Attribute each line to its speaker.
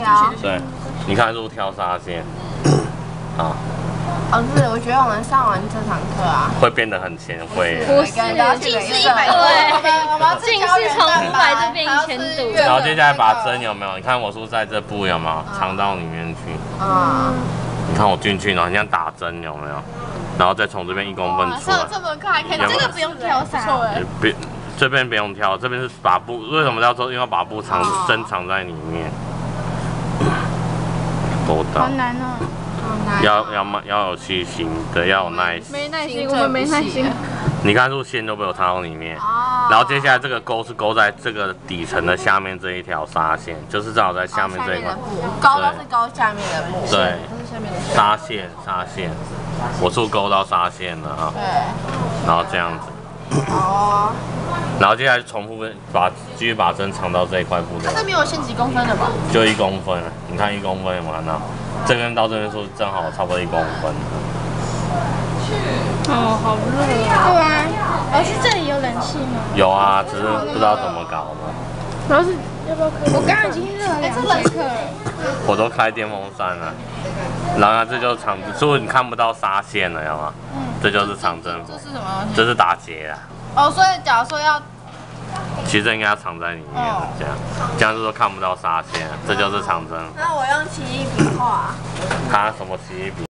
Speaker 1: 挑。
Speaker 2: 对，你看是不是挑纱线？好。
Speaker 1: 老师，我觉得我们上完这堂课啊，
Speaker 2: 会变得很前卫。
Speaker 3: 不是，近视100度，近视从500度变1000度。
Speaker 2: 然后接下来把针有没有？你看我是不是在这部有没有藏到里面去？你看我进去，然后像打针有没有？然后再从这边1公分出来。
Speaker 1: 这么快，这
Speaker 3: 个不用挑纱。
Speaker 2: 别，这边不用挑，这边是把布。为什么要说？因为要把布针藏在里面。勾到。
Speaker 3: 好难哦。
Speaker 2: 要有细心的，要有耐心。
Speaker 3: 没耐心，我们没耐心。
Speaker 2: 你看，这线都被我藏到里面，然后接下来这个钩是勾在这个底层的下面这一条纱线，就是正好在下面这一块。
Speaker 1: 勾都是勾下面的布。
Speaker 2: 对，纱线，我是勾到纱线了啊。
Speaker 1: 对。
Speaker 2: 然后这样子。哦。然后接下来重复继续把针藏到这一块布的。
Speaker 1: 它这没有限几公分的吧？
Speaker 2: 就1公分，你看1公分有没有看到？这边到这边说正好差不多1公分。
Speaker 3: 哦，好热啊！对啊，老师这里有冷气吗？
Speaker 2: 有啊，只是不知道怎么搞的。
Speaker 3: 老师要不要开？我刚刚已经热了2节课了。
Speaker 2: 我都开电风扇了。然后这就是长针，所以你看不到纱线了，有吗？这就是长针。这是什么？这是打结啊。
Speaker 1: 哦，所以假如说要。
Speaker 2: 其实这应该要藏在里面，这样是说看不到纱线，这就是长针。
Speaker 1: 那我用奇异笔画。
Speaker 2: 它什么奇异笔？